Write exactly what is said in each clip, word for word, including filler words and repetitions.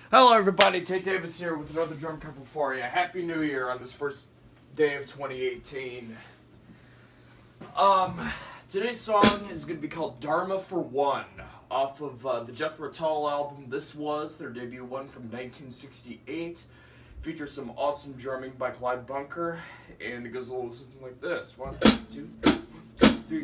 Hello everybody, Tate Davis here with another drum cover for you. Happy New Year on this first day of twenty eighteen. Um, today's song is going to be called Dharma for One, off of uh, the Jethro Tull album. This was their debut one from nineteen sixty-eight. Features some awesome drumming by Clyde Bunker, and it goes a little something like this. One, two, three.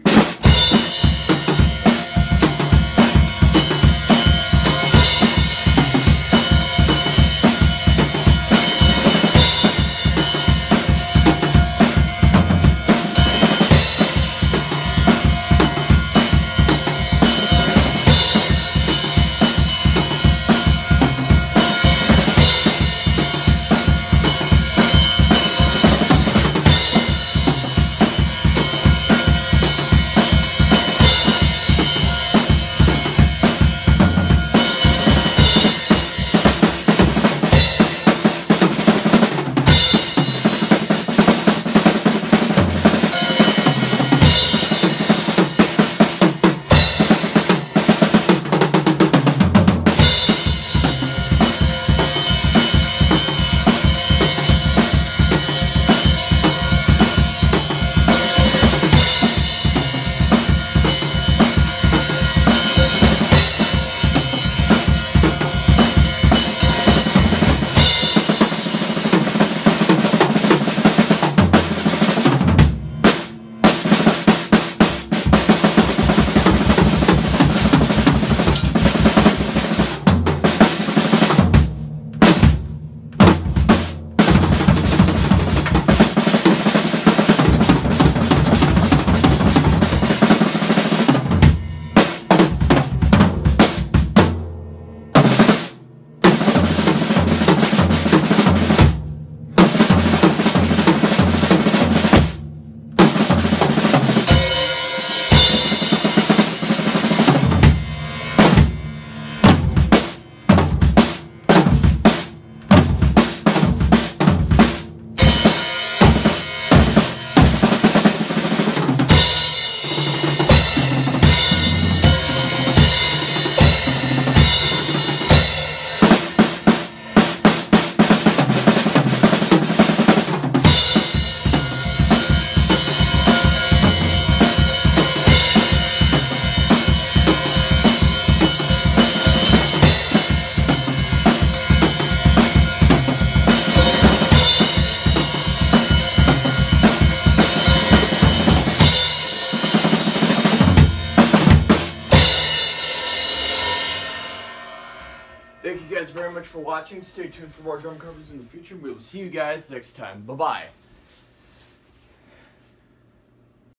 Thank you guys very much for watching. Stay tuned for more drum covers in the future. We will see you guys next time. Bye-bye.